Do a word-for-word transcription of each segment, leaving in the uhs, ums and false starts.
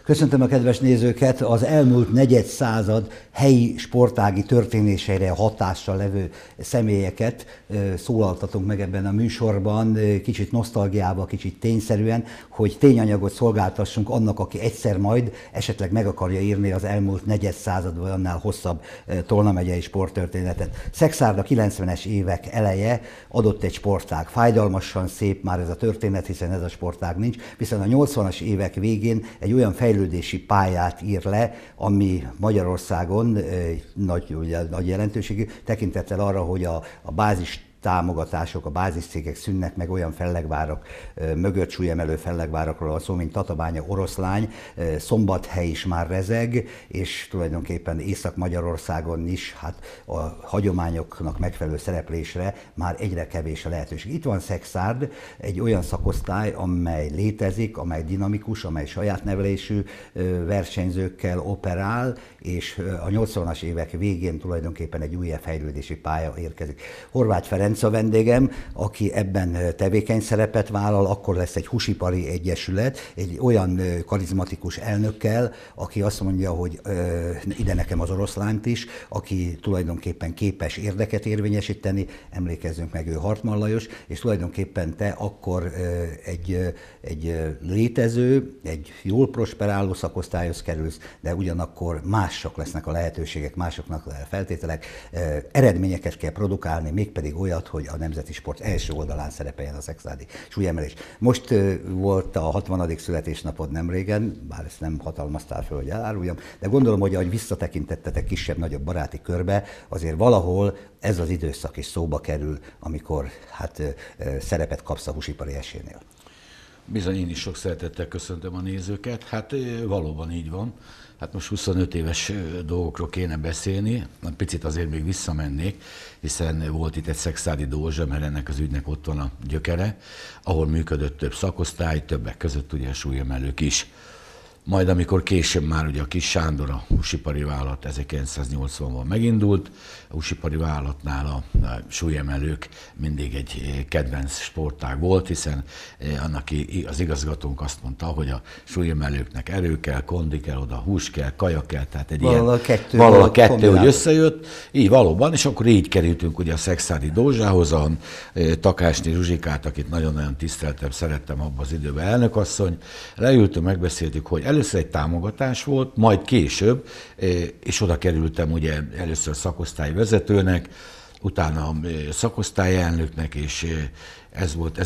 Köszöntöm a kedves nézőket! Az elmúlt negyed század helyi sportági történéseire hatással levő személyeket szólaltatunk meg ebben a műsorban, kicsit nosztalgiával, kicsit tényszerűen, hogy tényanyagot szolgáltassunk annak, aki egyszer majd esetleg meg akarja írni az elmúlt negyed század vagy annál hosszabb Tolna megyei sporttörténetet. Szekszárd a kilencvenes évek eleje adott egy sportág. Fájdalmasan szép már ez a történet, hiszen ez a sportág nincs, viszont a nyolcvanas évek végén egy olyan fejlődési pályát ír le, ami Magyarországon nagy, ugye, nagy jelentőségű, tekintettel arra, hogy a, a bázis támogatások, a báziscégek szűnnek meg, olyan fellegvárak mögött, súlyemelő fellegvárakról van szó, mint Tatabánya, Oroszlány, Szombathely is már rezeg, és tulajdonképpen Észak-Magyarországon is hát a hagyományoknak megfelelő szereplésre már egyre kevés a lehetőség. Itt van Szekszárd, egy olyan szakosztály, amely létezik, amely dinamikus, amely saját nevelésű versenyzőkkel operál, és a nyolcvanas évek végén tulajdonképpen egy újabb fejlődési pálya érkezik. Horváth Ferenc a vendégem, aki ebben tevékeny szerepet vállal, akkor lesz egy húsipari egyesület, egy olyan karizmatikus elnökkel, aki azt mondja, hogy ö, ide nekem az Oroszlányt is, aki tulajdonképpen képes érdeket érvényesíteni, emlékezzünk meg, ő Hartmann Lajos, és tulajdonképpen te akkor ö, egy, egy létező, egy jól prosperáló szakosztályhoz kerülsz, de ugyanakkor mások lesznek a lehetőségek, másoknak a feltételek, ö, eredményeket kell produkálni, mégpedig olyat, hogy a nemzeti sport első oldalán szerepeljen a szekszárdi súlyemelés. Most uh, volt a hatvanadik születésnapod nemrégen, bár ezt nem hatalmaztál fel, hogy eláruljam, de gondolom, hogy ahogy visszatekintettetek kisebb-nagyobb baráti körbe, azért valahol ez az időszak is szóba kerül, amikor hát uh, szerepet kapsz a húsipari esélynél. Bizony, én is sok szeretettel köszöntöm a nézőket. Hát valóban így van. Hát most huszonöt éves dolgokról kéne beszélni, picit azért még visszamennék, hiszen volt itt egy szekszárdi dózsa, mert ennek az ügynek ott van a gyökere, ahol működött több szakosztály, többek között ugye a súlyemelők is. Majd amikor később már ugye a Kis Sándor, a húsipari vállalat ezerkilencszáznyolcvanban megindult, a húsipari vállalatnál a súlyemelők mindig egy kedvenc sportág volt, hiszen annak az igazgatónk azt mondta, hogy a súlyemelőknek erő kell, kondi kell, oda hús kell, kaja kell, tehát egy valahol ilyen, kettő, valahol kettő úgy összejött, így valóban, és akkor így kerültünk ugye a szekszárdi dózsához, a Takásné Zsuzsikát, akit nagyon-nagyon tiszteltem, szerettem abban az időben, elnökasszony, leültünk, megbeszéltük, hogy először egy támogatás volt, majd később, és oda kerültem ugye először szakosztály vezetőnek, utána szakosztály elnöknek, és ez volt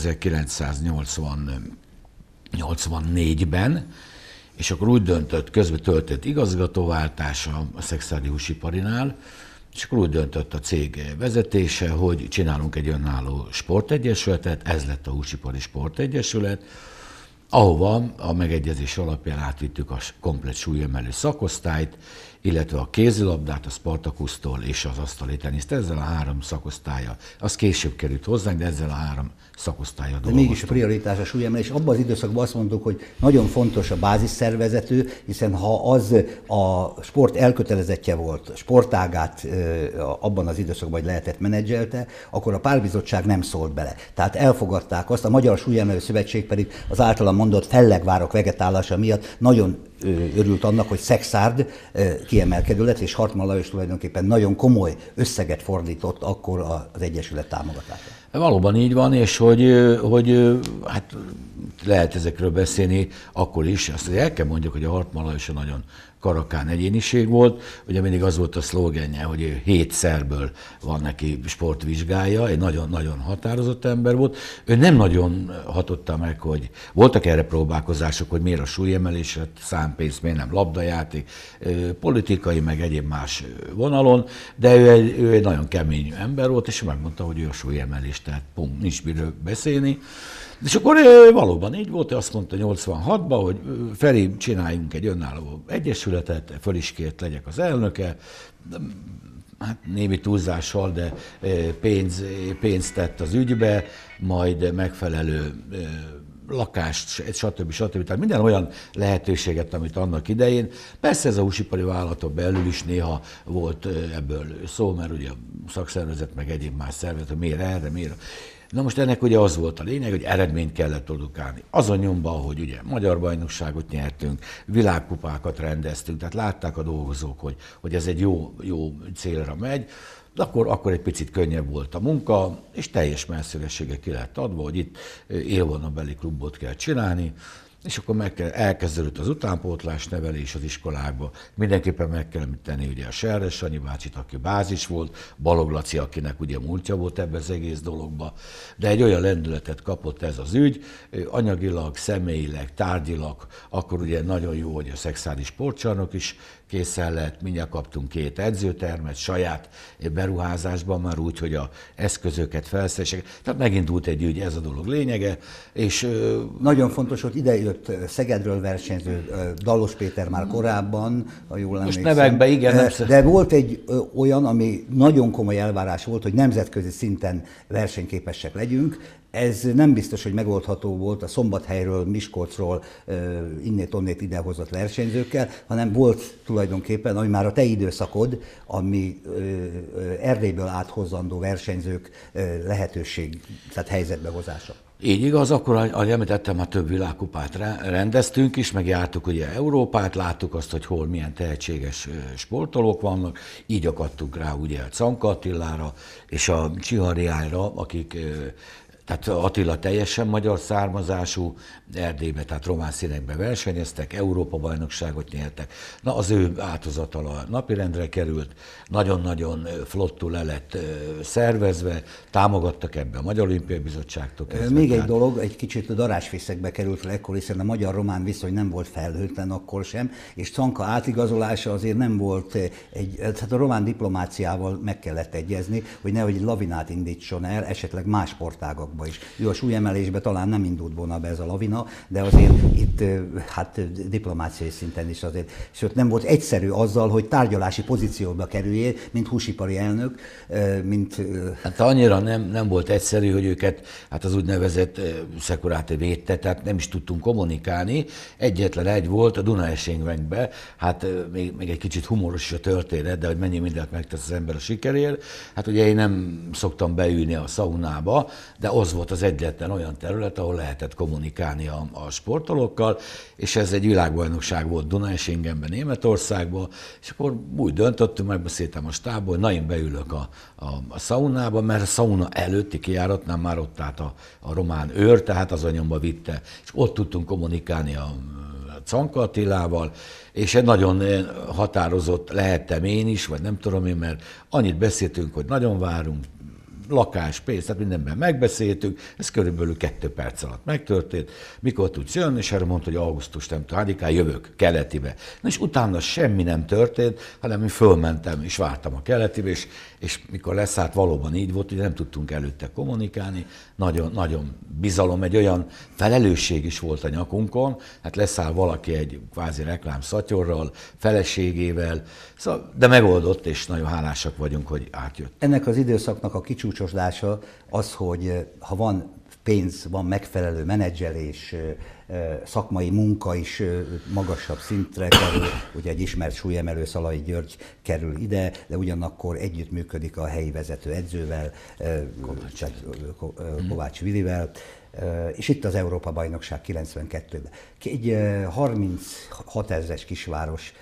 ezerkilencszáznyolcvannégyben, és akkor úgy döntött, közben töltött igazgatóváltása a szekszárdi húsiparinál, és akkor úgy döntött a cég vezetése, hogy csinálunk egy önálló sportegyesületet, ez lett a Húsipari Sportegyesület, ahova a megegyezés alapján átvittük a komplett súlyemelő szakosztályt, illetve a kézilabdát, a Spartakusztól és az asztali teniszt. Ezzel a három szakosztálya, az később került hozzánk, de ezzel a három szakosztálya dolgoztunk. De mégis a prioritás a súlyemelés. Abban az időszakban azt mondtuk, hogy nagyon fontos a bázisszervezető, hiszen ha az a sport elkötelezettje volt, sportágát abban az időszakban, hogy lehetett menedzselte, akkor a pártbizottság nem szólt bele. Tehát elfogadták azt, a Magyar Súlyemelő Szövetség pedig az általam mondott fellegvárok vegetálása miatt nagyon örült annak, hogy Szekszárd kiemelkedő lett, és Hartmann Lajos tulajdonképpen nagyon komoly összeget fordított akkor az egyesület támogatására. Valóban így van, és hogy, hogy hát lehet ezekről beszélni akkor is. Azt el kell mondjuk, hogy a Hartmann Lajos nagyon karakán egyéniség volt. Ugye mindig az volt a szlogenje, hogy hét szerből van neki sportvizsgája, egy nagyon-nagyon határozott ember volt. Ő nem nagyon hatotta meg, hogy voltak erre próbálkozások, hogy miért a súlyemelésre szán pénzt, miért nem labdajáték, politikai, meg egyéb más vonalon, de ő egy, ő egy nagyon kemény ember volt, és megmondta, hogy ő a súlyemelés, tehát pont, nincs miről beszélni. És akkor valóban így volt, azt mondta nyolcvanhatban, hogy Feri, csináljunk egy önálló egyesületet, föl is kért, legyek az elnöke, hát némi túlzással, de pénz, pénzt tett az ügybe, majd megfelelő lakást, stb. stb. Tehát minden olyan lehetőséget, amit annak idején. Persze ez a húsipari vállalaton belül is néha volt ebből szó, mert ugye a szakszervezet, meg egyéb más szervezet, hogy miért erre, miért. Na most ennek ugye az volt a lényeg, hogy eredményt kellett produkálni. Azon nyomban, hogy ugye magyar bajnokságot nyertünk, világkupákat rendeztünk, tehát látták a dolgozók, hogy, hogy ez egy jó, jó célra megy, de akkor, akkor egy picit könnyebb volt a munka, és teljes messzélessége ki lett adva, hogy itt élvonalbeli klubot kell csinálni, és akkor meg kell, elkezdődött az utánpótlás nevelés az iskolákba. Mindenképpen meg kell tenni ugye a Serres Sanyi bácsit, aki bázis volt, Balog Laci, akinek ugye múltja volt ebbe az egész dologba, de egy olyan lendületet kapott ez az ügy, anyagilag, személyileg, tárgyilag, akkor ugye nagyon jó, hogy a szexuális sportcsarnok is készen lett, mindjárt kaptunk két edzőtermet, saját beruházásban már úgy, hogy a eszközöket felszerelések. Tehát megindult egy ügy, ez a dolog lényege. És, nagyon fontos, hogy ide jött Szegedről versenyző Dallos Péter már korábban, ha jól emlékszem. Most nevekbe, igen. Nem de volt egy olyan, ami nagyon komoly elvárás volt, hogy nemzetközi szinten versenyképesek legyünk. Ez nem biztos, hogy megoldható volt a Szombathelyről, Miskolcról, innét-onnét idehozott versenyzőkkel, hanem volt tulajdonképpen, ami már a te időszakod, ami Erdélyből áthozandó versenyzők lehetőség, tehát helyzetbe hozása. Így igaz, akkor, ahogy említettem, már több világkupát rendeztünk is, meg jártuk ugye Európát, láttuk azt, hogy hol milyen tehetséges sportolók vannak, így akadtunk rá ugye Czanka Attilára és a Csihariára, akik tehát Attila teljesen magyar származású, Erdélybe, tehát román színekben versenyeztek, Európa-bajnokságot nyertek. Na, az ő áldozatala napirendre került, nagyon-nagyon flottul le lett szervezve, támogattak ebbe a Magyar Olimpiai Bizottságtól kezdve. Még egy dolog, egy kicsit a darásfészekbe került le ekkor, hiszen a magyar-román viszony nem volt felhőtlen akkor sem, és Czanka átigazolása azért nem volt egy, tehát a román diplomáciával meg kellett egyezni, hogy nehogy egy lavinát indítson el, esetleg más sportágakba is. Ő a súlyemelésbe talán nem indult volna be ez a lavina, de azért itt hát diplomáciai szinten is azért, sőt nem volt egyszerű azzal, hogy tárgyalási pozícióba kerüljél, mint húsipari elnök, mint... Hát annyira nem, nem volt egyszerű, hogy őket hát az úgynevezett Szekuráte védte, tehát nem is tudtunk kommunikálni. Egyetlen egy volt a Dunaesénkben, hát még, még egy kicsit humoros is a történet, de hogy mennyi mindent megtesz az ember a sikerért. Hát ugye én nem szoktam beülni a szaunába, de az volt az egyetlen olyan terület, ahol lehetett kommunikálni a, a sportolókkal, és ez egy világbajnokság volt Dunaeséngenben, Németországban, és akkor úgy döntöttünk, megbeszéltem a stábból, hogy na én beülök a, a, a szaunába, mert a szauna előtti kijáratnál már ott állt a, a román őr, tehát az anyomba vitte, és ott tudtunk kommunikálni a Czanka Attilával, és egy nagyon határozott lehettem én is, vagy nem tudom én, mert annyit beszéltünk, hogy nagyon várunk, lakás, pénz, tehát mindenben megbeszéltük, ez körülbelül kettő perc alatt megtörtént, mikor tudsz jönni, és erre mondta, hogy augusztus nem tudom, hányadikán jövök keletibe. Na és utána semmi nem történt, hanem én fölmentem, és vártam a keletibe, és, és mikor leszállt, valóban így volt, hogy nem tudtunk előtte kommunikálni, nagyon, nagyon bizalom, egy olyan felelősség is volt a nyakunkon, hát leszáll valaki egy kvázi reklám szatyorral, feleségével, szóval, de megoldott, és nagyon hálásak vagyunk, hogy átjött. Ennek az időszaknak a kicsúcsosodása az, hogy ha van pénz, van megfelelő menedzselés, szakmai munka is magasabb szintre kerül, ugye egy ismert súlyemelő Szalai György kerül ide, de ugyanakkor együttműködik a helyi vezető edzővel, Kovács, Kovács Vilivel, és itt az Európa-bajnokság kilencvenkettőben. Egy harminchat ezres kisváros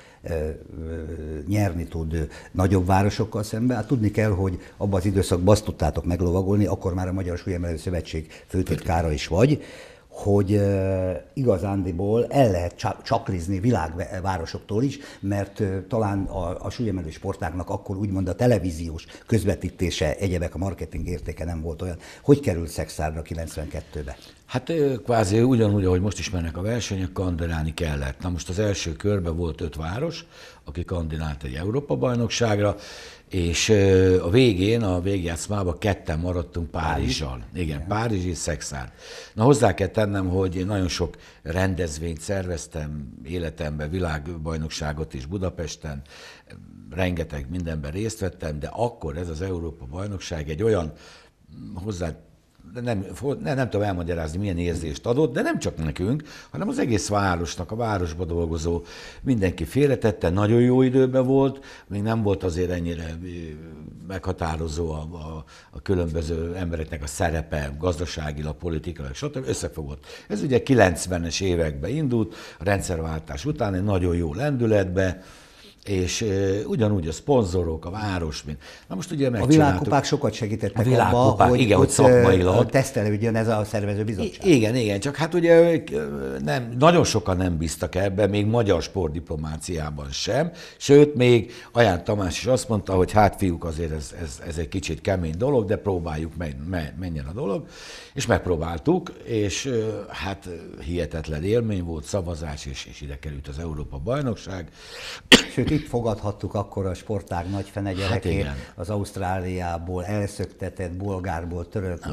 nyerni tud nagyobb városokkal szemben. Hát tudni kell, hogy abban az időszakban azt tudtátok meglovagolni, akkor már a Magyar Súlyemelő Szövetség főtitkára is vagy, hogy uh, igazándiból el lehet csaklizni világvárosoktól is, mert uh, talán a, a súlyemelő sportágnak akkor úgymond a televíziós közvetítése, egyebek a marketing értéke nem volt olyan. Hogy került Szexárdra kilencvenkettőbe? Hát kvázi ugyanúgy, ahogy most is mennek a versenyek, kandidálni kellett. Na most az első körben volt öt város, aki kandidált egy Európa-bajnokságra, és a végén, a végjátszmában ketten maradtunk Párizsal. Igen, Párizs és Szexárd. Na hozzá kell tennem, hogy én nagyon sok rendezvényt szerveztem életemben, világbajnokságot is Budapesten, rengeteg mindenben részt vettem, de akkor ez az Európa-bajnokság egy olyan hozzá nem, nem, nem tudom elmagyarázni, milyen érzést adott, de nem csak nekünk, hanem az egész városnak, a városba dolgozó mindenki félretette, nagyon jó időben volt, még nem volt azért ennyire meghatározó a, a, a különböző embereknek a szerepe, gazdaságilag, politikailag, stb. Összefogott. Ez ugye kilencvenes években indult, a rendszerváltás után egy nagyon jó lendületbe, és e, ugyanúgy a szponzorok, a város, mint... Na most ugye megcsináltuk... A világkupák sokat segítettek a világkupák, abba, hogy, igen, hogy, hogy szakmailag... tesztelődjön ez a szervező bizottság. Igen, igen, csak hát ugye nem, nagyon sokan nem bíztak ebben, még magyar sportdiplomáciában sem, sőt, még Aján Tamás is azt mondta, hogy hát fiúk, azért ez, ez, ez egy kicsit kemény dolog, de próbáljuk, menjen a dolog, és megpróbáltuk, és hát hihetetlen élmény volt, szavazás, és, és ide került az Európa-bajnokság. Sőt, itt fogadhattuk akkor a sportág nagyfene gyerekét, hát az Ausztráliából elszöktetett, bolgárból, törökből,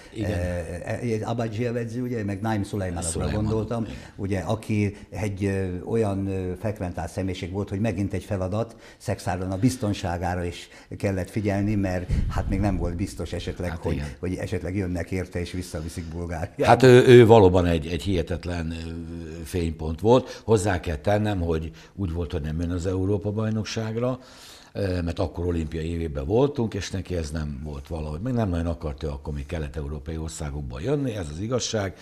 Abadzsi edző, ugye, meg Naim Szulejmanokra gondoltam, igen. Ugye, aki egy ö, olyan ö, frekventált személyiség volt, hogy megint egy feladat, Szekszárdon a biztonságára is kellett figyelni, mert hát még nem volt biztos esetleg, hát hogy, hogy esetleg jönnek érte és visszaviszik Bulgáriába. Hát ő, ő valóban egy, egy hihetetlen fénypont volt. Hozzá kell tennem, hogy úgy volt, hogy nem jön az Európa-bajnokságra, mert akkor olimpiai évében voltunk, és neki ez nem volt valahogy. Még nem nagyon akart ő akkor még kelet-európai országokban jönni, ez az igazság.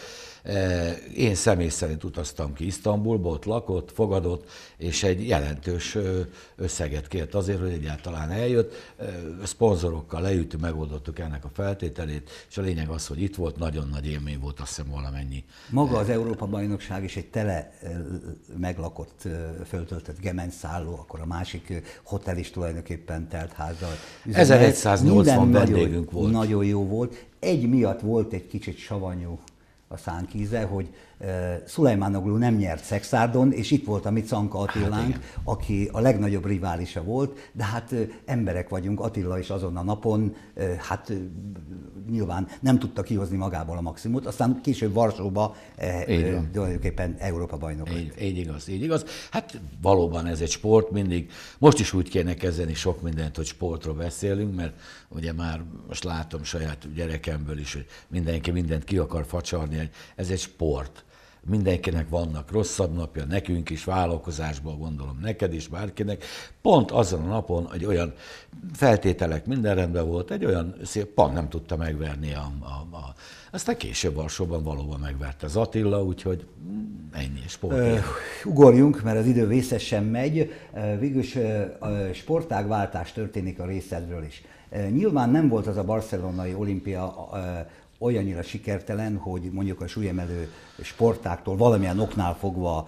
Én személy szerint utaztam ki Isztambulba, ott lakott, fogadott, és egy jelentős összeget kért azért, hogy egyáltalán eljött. Szponzorokkal leültünk, megoldottuk ennek a feltételét, és a lényeg az, hogy itt volt, nagyon nagy élmény volt, azt hiszem valamennyi. Maga az Európa-bajnokság is egy tele meglakott, föltöltött gemenszálló, akkor a másik hotel is tulajdonképpen telt házzal. ezeregyszáznyolcvan vendégünk nagyon, volt. Nagyon jó volt. Egy miatt volt egy kicsit savanyú a szánkíze, hogy uh, Szulejmánoglu nem nyert Szekszárdon, és itt volt a mi Canka Attilánk, hát aki a legnagyobb riválisa volt, de hát uh, emberek vagyunk, Attila is azon a napon, uh, hát uh, nyilván nem tudta kihozni magából a maximumot, aztán később Varsóba uh, tulajdonképpen Európa-bajnok. Így, így igaz, így igaz. Hát valóban ez egy sport, mindig, most is úgy kéne kezdeni sok mindent, hogy sportról beszélünk, mert ugye már most látom saját gyerekemből is, hogy mindenki mindent ki akar facsarni, hogy ez egy sport. Mindenkinek vannak rosszabb napja, nekünk is, vállalkozásban gondolom, neked is, bárkinek. Pont azon a napon egy olyan feltételek, minden rendben volt, egy olyan szép, pont nem tudta megverni a, a, a aztán később Varsóban valóban megverte az Attila, úgyhogy ennyi sport. Uh, ugorjunk, mert az idő vészesen megy. Uh, végülis uh, sportágváltás történik a részedről is. Uh, nyilván nem volt az a barcelonai olimpia uh, olyannyira sikertelen, hogy mondjuk a súlyemelő sportáktól valamilyen oknál fogva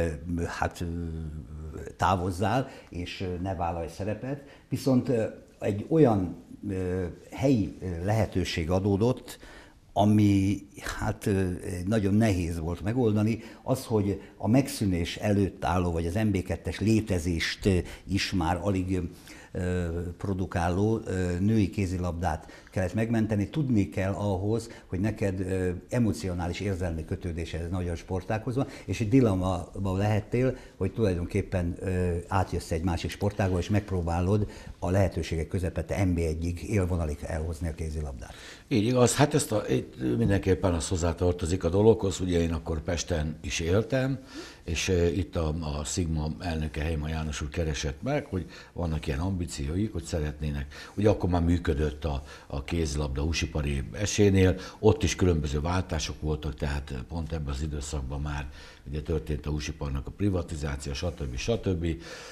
hát távozzál, és ne vállalj szerepet. Viszont egy olyan helyi lehetőség adódott, ami hát nagyon nehéz volt megoldani, az, hogy a megszűnés előtt álló, vagy az em bé kettes létezést is már alig produkáló női kézilabdát kellett megmenteni. Tudni kell ahhoz, hogy neked emocionális érzelmi kötődésed nagyon sportághoz van, és egy dilemmában lehettél, hogy tulajdonképpen átjössz egy másik sportágba, és megpróbálod a lehetőségek közepette em bé egyig élvonalig elhozni a kézilabdát. Így igaz, hát ezt a, itt mindenképpen az hozzátartozik a dologhoz, ugye én akkor Pesten is éltem, és itt a, a Sigma elnöke Heima János úr keresett meg, hogy vannak ilyen ambícióik, hogy szeretnének. Ugye akkor már működött a, a kézilabda húsipari esélynél, ott is különböző váltások voltak, tehát pont ebben az időszakban már ugye történt a húsiparnak a privatizáció, stb. stb.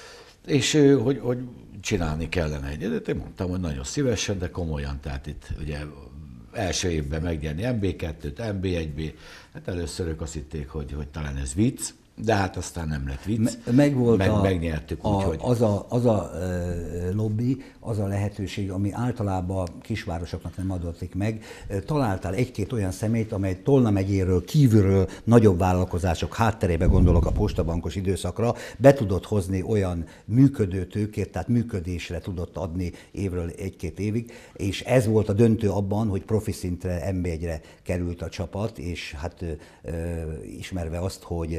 És hogy, hogy csinálni kellene egyet. Én mondtam, hogy nagyon szívesen, de komolyan, tehát itt ugye első évben megnyerni em bé kettőt, em bé egy bé, hát először ők azt hitték, hogy, hogy talán ez vicc, de hát aztán nem lett vicc, meg volt meg, a, megnyertük. A, úgyhogy... Az a, az a e, lobby, az a lehetőség, ami általában kisvárosoknak nem adatik meg. Találtál egy-két olyan személyt, amely Tolna megyéről, kívülről, nagyobb vállalkozások hátterébe, gondolok a postabankos időszakra, be tudott hozni olyan működő tőkét, tehát működésre tudott adni évről egy-két évig, és ez volt a döntő abban, hogy profi szintre em bé egyre került a csapat, és hát e, ismerve azt, hogy e,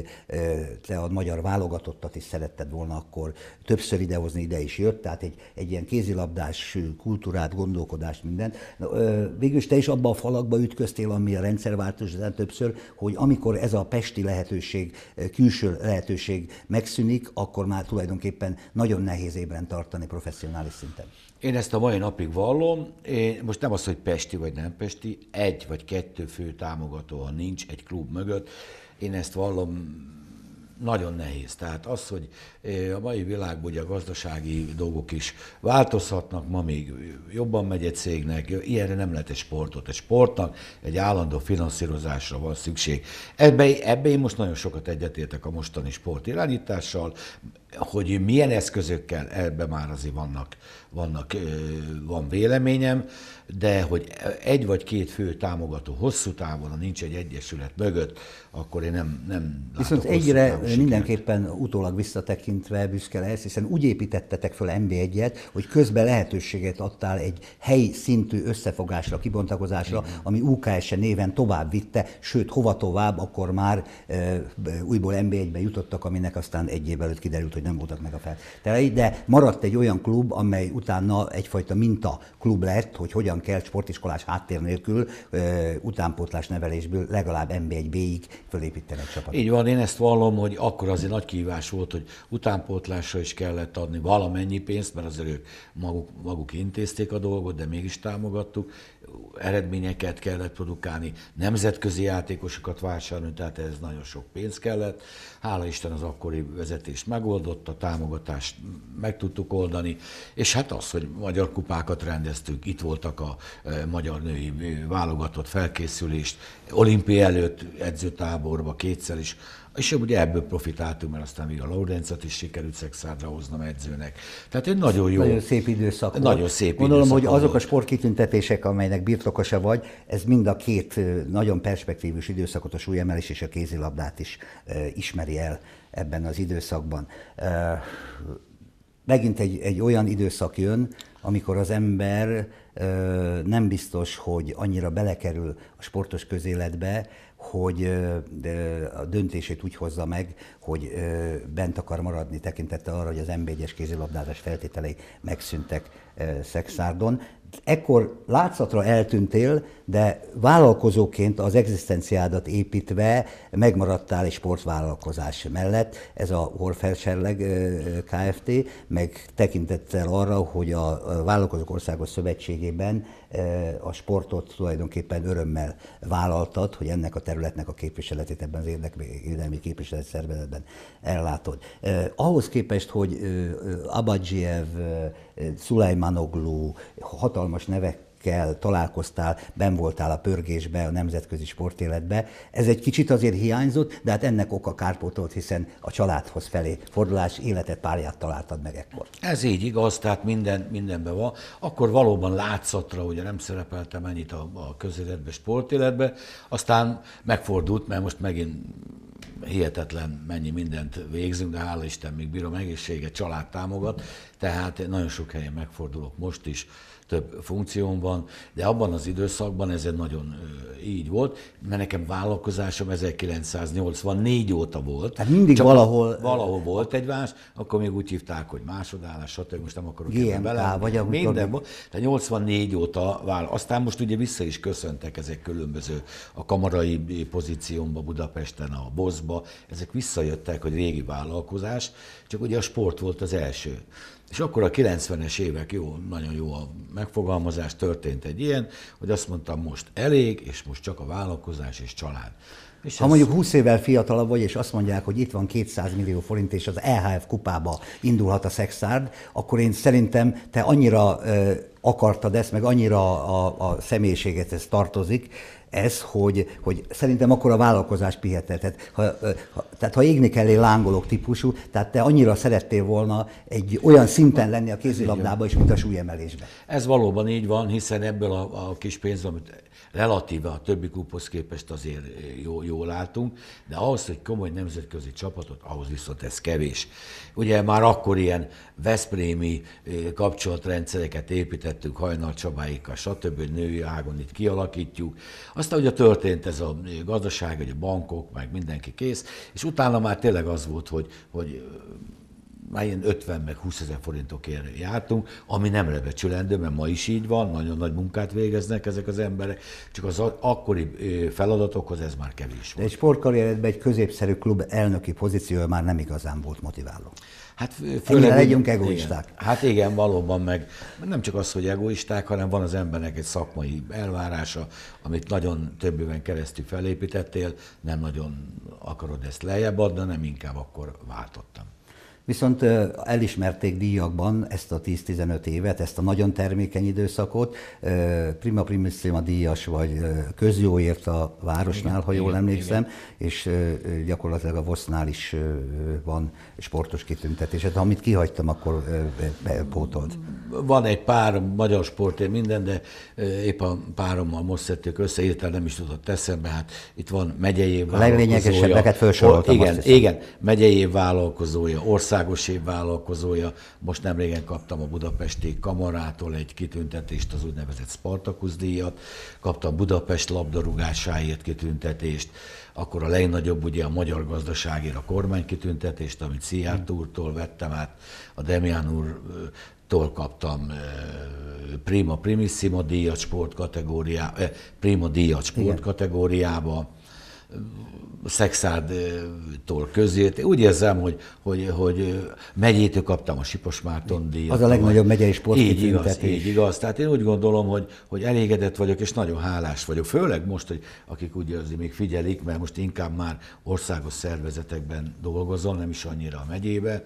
te a magyar válogatottat is szeretted volna akkor többször idehozni, ide is jött, tehát egy, egy ilyen kézilabdás kultúrát, gondolkodást, mindent. Végülis te is abba a falakba ütköztél, ami a rendszerváltozás többször, hogy amikor ez a pesti lehetőség, külső lehetőség megszűnik, akkor már tulajdonképpen nagyon nehéz ébren tartani professzionális szinten. Én ezt a mai napig vallom, én most nem az, hogy pesti vagy nem pesti, egy vagy kettő fő támogatóan nincs egy klub mögött, én ezt vallom, nagyon nehéz. Tehát az, hogy a mai világban ugye a gazdasági dolgok is változhatnak, ma még jobban megy egy cégnek, ilyenre nem lehet egy sportot. Egy sportnak egy állandó finanszírozásra van szükség. Ebbe, ebbe én most nagyon sokat egyetértek a mostani sportirányítással, hogy milyen eszközökkel, ebbe már azért vannak, vannak, van véleményem, de hogy egy vagy két fő támogató hosszú távon, ha nincs egy egyesület mögött, akkor én nem, nem Viszont egyre mindenképpen utólag visszatekintve büszke lesz, hiszen úgy építettetek föl en bé egyet, hogy közben lehetőséget adtál egy helyi szintű összefogásra, kibontakozásra, igen, ami u ká es néven tovább vitte, sőt, hova tovább, akkor már e, újból en bé egybe jutottak, aminek aztán egy év előtt kiderült, hogy nem voltak meg a feltételei, de maradt egy olyan klub, amely utána egyfajta minta klub lett, hogy hogyan kell sportiskolás háttér nélkül e, utánpótlás nevelésből legalább en bé egy bé-ig fölépíteni egy csapatot. Így van, én ezt vallom, hogy akkor azért nagy kihívás volt, hogy utánpótlásra is kellett adni valamennyi pénzt, mert azért ők maguk, maguk intézték a dolgot, de mégis támogattuk. Eredményeket kellett produkálni, nemzetközi játékosokat vásárolni, tehát ez nagyon sok pénz kellett. Hála Isten az akkori vezetést megoldott, a támogatást meg tudtuk oldani, és hát az, hogy magyar kupákat rendeztünk, itt voltak a magyar női válogatott felkészülést, olimpia előtt edzőtáborba kétszer is, és ugye ebből profitáltunk, mert aztán még a Laurencet is sikerült Szexárdra hoznom edzőnek. Tehát egy nagyon jó... Nagyon szép időszak Nagyon volt. Szép Gondolom, időszak hogy azok volt. A sportkitüntetések, amelynek birtokosa vagy, ez mind a két nagyon perspektívus időszakot, a súlyemelés és a kézilabdát is e, ismeri el ebben az időszakban. E, megint egy, egy olyan időszak jön, amikor az ember e, nem biztos, hogy annyira belekerül a sportos közéletbe, hogy a döntését úgy hozza meg, hogy bent akar maradni tekintettel arra, hogy az en bé egyes kézilabdázás feltételei megszűntek Szexárdon. Ekkor látszatra eltűntél, de vállalkozóként az egzisztenciádat építve megmaradtál egy sportvállalkozás mellett. Ez a Horferserleg Kft., meg tekintettel arra, hogy a Vállalkozók Országos Szövetségében a sportot tulajdonképpen örömmel vállaltad, hogy ennek a területnek a képviseletét ebben az érdekvédelmi képviselet szervezetben ellátod. Ahhoz képest, hogy Abadzsiev, Szulajmanoglu, hatalmas nevekkel találkoztál, benn voltál a pörgésbe, a nemzetközi sportéletbe. Ez egy kicsit azért hiányzott, de hát ennek oka kárpótolt, hiszen a családhoz felé fordulás, életet, párját találtad meg ekkor. Ez így igaz, tehát minden, mindenben van. Akkor valóban látszatra, ugye nem szerepeltem ennyit a, a közéletbe, sportéletbe, aztán megfordult, mert most megint hihetetlen mennyi mindent végzünk, de hála Isten még bírom egészséget, család támogat, tehát nagyon sok helyen megfordulok most is, több funkción van, de abban az időszakban ez nagyon így volt, mert nekem vállalkozásom ezerkilencszáznyolcvannégy óta volt. Tehát mindig csak valahol... Valahol volt egy más, akkor még úgy hívták, hogy másodállás, stb. Most nem akarok gé em ká, bele. vagy amikor... Minden volt. Tehát nyolcvannégy óta vállal. Aztán most ugye vissza is köszöntek ezek különböző a kamarai pozíciómba, Budapesten, a boszba, ezek visszajöttek, hogy régi vállalkozás, csak ugye a sport volt az első. És akkor a kilencvenes évek, jó, nagyon jó a megfogalmazás, történt egy ilyen, hogy azt mondtam, most elég, és most csak a vállalkozás és család. És ha ez... mondjuk húsz évvel fiatalabb vagy, és azt mondják, hogy itt van kétszáz millió forint, és az é há ef kupába indulhat a Szexárd, akkor én szerintem te annyira uh, akartad ezt, meg annyira a, a személyiséget ez tartozik, ez, hogy, hogy szerintem akkor a vállalkozás pihetel. Tehát ha, ha, tehát ha égni kellé lángolók típusú, tehát te annyira szerettél volna egy olyan szinten lenni a kézilabdában is, mint a súlyemelésben. Ez valóban így van, hiszen ebből a, a kis pénzből, amit relatíve a többi klubhoz képest azért jó, jól álltunk, de ahhoz, hogy komoly nemzetközi csapatot, ahhoz viszont ez kevés. Ugye már akkor ilyen veszprémi kapcsolatrendszereket építettünk, építettük Hajnal Csabáikkal, stb. Női ágon itt kialakítjuk. Aztán ugye történt ez a gazdaság, hogy a bankok, meg mindenki kész, és utána már tényleg az volt, hogy, hogy már ilyen ötven meg húszezer forintokért jártunk, ami nem lebecsülendő, mert ma is így van, nagyon nagy munkát végeznek ezek az emberek, csak az akkori feladatokhoz ez már kevés volt. De egy sportkarrieredben egy középszerű klub elnöki pozíciója már nem igazán volt motiváló. Hát főleg legyünk egoisták. Igen. Hát igen, valóban meg nem csak az, hogy egoisták, hanem van az embernek egy szakmai elvárása, amit nagyon több éven keresztül felépítettél, nem nagyon akarod ezt lejjebb adni, hanem inkább akkor váltottam. Viszont elismerték díjakban ezt a tíz-tizenöt évet, ezt a nagyon termékeny időszakot. Prima primissima díjas vagy közjóért a Városnál, igen, ha jól igen, emlékszem, igen. És gyakorlatilag a VOSZ-nál is van sportos kitüntetés. Hát, amit kihagytam, akkor pótolt. Van egy pár magyar sportért minden, de épp a párommal most szedtük össze, értel nem is tudott eszembe, hát itt van megyei évvállalkozója. A leglényegesebbeket felsoroltam. Igen, igen, megyei évvállalkozója, országos évvállalkozója. Most nemrégen kaptam a budapesti kamarától egy kitüntetést, az úgynevezett Spartacus díjat, kaptam Budapest labdarúgásáért kitüntetést, akkor a legnagyobb ugye a magyar gazdaságért a kormány kitüntetést, amit Szijjártó úrtól vettem át, a Demián úrtól kaptam Prima Primissima díjat sportkategóriába, Prima díjat sportkategóriába, Szekszárd-tól közért. Úgy érzem, hogy, hogy, hogy megyétől kaptam a Sipos Márton díjat. Az a legnagyobb megyei sportkitüntetés. Így igaz, így igaz. Tehát én úgy gondolom, hogy, hogy elégedett vagyok, és nagyon hálás vagyok. Főleg most, hogy akik úgy érzi, még figyelik, mert most inkább már országos szervezetekben dolgozom, nem is annyira a megyébe.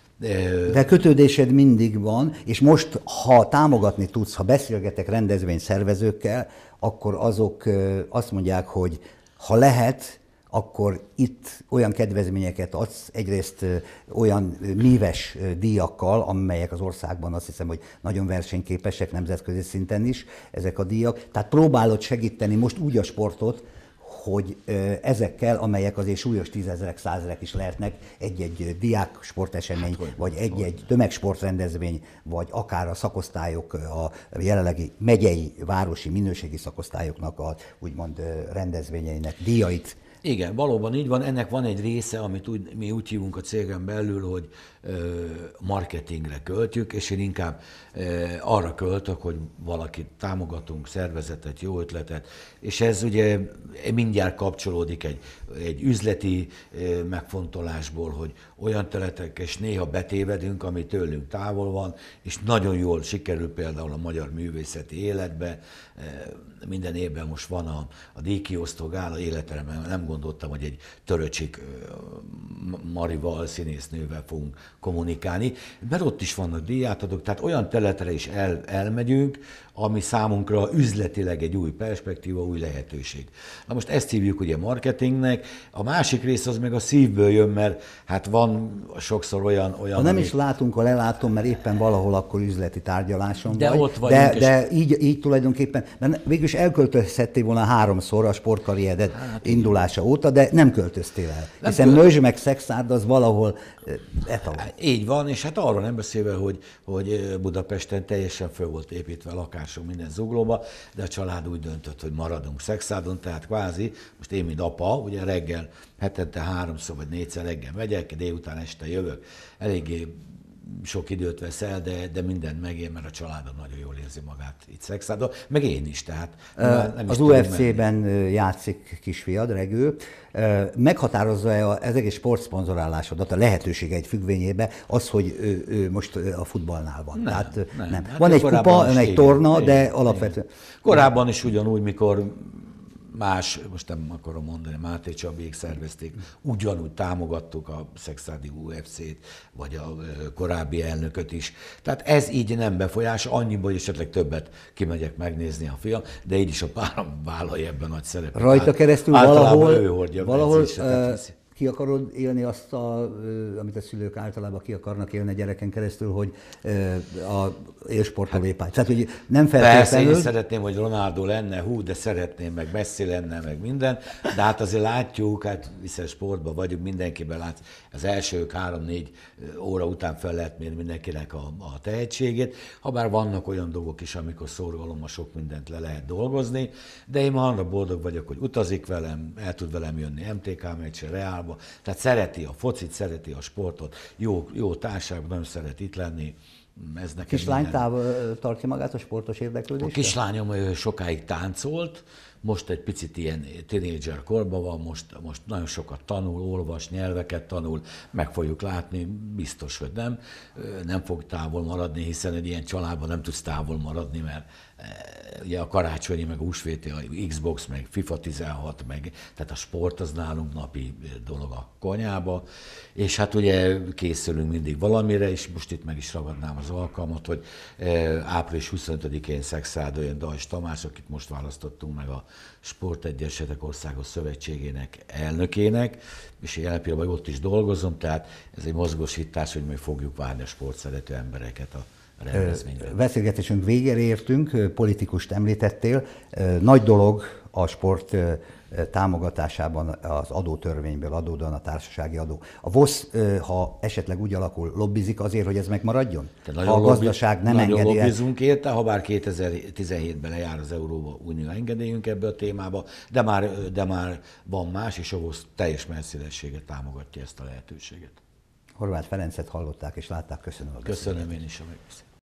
De kötődésed mindig van, és most, ha támogatni tudsz, ha beszélgetek rendezvényszervezőkkel, akkor azok azt mondják, hogy ha lehet, akkor itt olyan kedvezményeket adsz, egyrészt olyan míves díjakkal, amelyek az országban azt hiszem, hogy nagyon versenyképesek nemzetközi szinten is, ezek a díjak. Tehát próbálod segíteni most úgy a sportot, hogy ezekkel, amelyek azért súlyos tízezerek, százezerek is lehetnek, egy-egy diák sportesemény, hát, vagy egy-egy tömegsportrendezvény, vagy akár a szakosztályok, a jelenlegi megyei, városi minőségi szakosztályoknak a úgymond rendezvényeinek díjait. Igen, valóban így van. Ennek van egy része, amit úgy, mi úgy hívunk a cégen belül, hogy ö, marketingre költjük, és én inkább ö, arra költök, hogy valakit támogatunk, szervezetet, jó ötletet, és ez ugye mindjárt kapcsolódik egy, egy üzleti ö, megfontolásból, hogy olyan területek, és néha betévedünk, ami tőlünk távol van, és nagyon jól sikerül például a magyar művészeti életbe. Minden évben most van a, a díjkiosztó gála, életemben nem gondoltam, hogy egy töröcsik Marival, színésznővel fogunk kommunikálni, mert ott is vannak díjátadók, tehát olyan területre is el, elmegyünk, ami számunkra üzletileg egy új perspektíva, új lehetőség. Na most ezt hívjuk ugye marketingnek, a másik rész az meg a szívből jön, mert hát van sokszor olyan... olyan ha nem ami... is látunk, ha lelátom, mert éppen valahol akkor üzleti tárgyaláson de vagy. Ott vagyunk, de de így, így tulajdonképpen, mert végülis elköltözhettél volna háromszor a sportkarriered hát, indulása óta, de nem költöztél el. Nem hiszen költ... Nőzs meg Szekszárd az valahol etalon. Így van, és hát arról nem beszélve, hogy, hogy Budapesten teljesen föl volt építve a lakásunk minden zuglóba, de a család úgy döntött, hogy maradunk Szekszárdon, tehát kvázi, most én, mint apa, ugye reggel, hetente háromszor vagy négyszer reggel megyek, délután este jövök, eléggé sok időt vesz el, de, de mindent megér, mert a családom nagyon jól érzi magát itt Szekszárdon, meg én is, tehát nem Az is u ef cé-ben játszik kisfiad, Regő. Meghatározza-e az egész sportszponzorálásodat, a lehetőségeid függvényében az, hogy ő, ő most a futballnál van? Nem, tehát, nem. nem. Hát van egy kupa, egy igen, torna, igen, de igen, alapvetően... Korábban is ugyanúgy, mikor más, most nem akarom mondani, Máté Csabék szervezték, ugyanúgy támogattuk a Szekszárdi u ef cét, vagy a korábbi elnököt is. Tehát ez így nem befolyás, annyiból esetleg többet kimegyek megnézni a film, de így is a párom vállalja ebben nagy szerepet. Rajta keresztül általában valahol, ő hordja valahol edzésre, ki akarod élni azt, a, amit a szülők általában ki akarnak élni a gyereken keresztül, hogy a élsportoló épágy. Tehát, hogy nem feltétlenül... Persze, én is szeretném, hogy Ronaldo lenne, hú, de szeretném, meg Messi lenne, meg minden, de hát azért látjuk, hát hiszen sportban vagyunk, mindenkiben látsz, az első három-négy óra után fel lehet mérni mindenkinek a, a tehetségét, habár vannak olyan dolgok is, amikor szorgalommal sok mindent le lehet dolgozni, de én ma arra boldog vagyok, hogy utazik velem, el tud velem jönni em té ká meccsre, Reálba, tehát szereti a focit, szereti a sportot, jó, jó társaságban, nagyon szeret itt lenni. Ez nekem kislány táv tartja magát a sportos érdeklődésre? A kislányom sokáig táncolt, most egy picit ilyen tínédzser korban van, most, most nagyon sokat tanul, olvas, nyelveket tanul, meg fogjuk látni, biztos, hogy nem. Nem fog távol maradni, hiszen egy ilyen családban nem tudsz távol maradni, mert ugye a karácsonyi, meg a húsvéti, a Xbox, meg FIFA tizenhat, meg, tehát a sport az nálunk napi dolog a konyába, és hát ugye készülünk mindig valamire, és most itt meg is ragadnám az alkalmat, hogy április huszonötödikén Szexádon Dajs Tamás, akit most választottunk meg a Sportegyesületek Országos Szövetségének elnökének, és jelen pillanatban ott is dolgozom, tehát ez egy mozgósítás, hogy meg fogjuk várni a sportszerető embereket a rendezvényben. Beszélgetésünk végére értünk, politikust említettél. Nagy dolog a sport támogatásában az adótörvényből adódóan a társasági adó. A VOSZ, ha esetleg úgy alakul, lobbizik azért, hogy ez megmaradjon? Ha a gazdaság nem engedi el? Nagyon lobbizunk érte, ha bár kétezer-tizenhétben lejár az Európai Unió engedélyünk ebbe a témába, de már, de már van más, és a VOSZ teljes messzélességgel támogatja ezt a lehetőséget. Horváth Ferencet hallották és látták, köszönöm a Köszönöm én is a megbeszélést.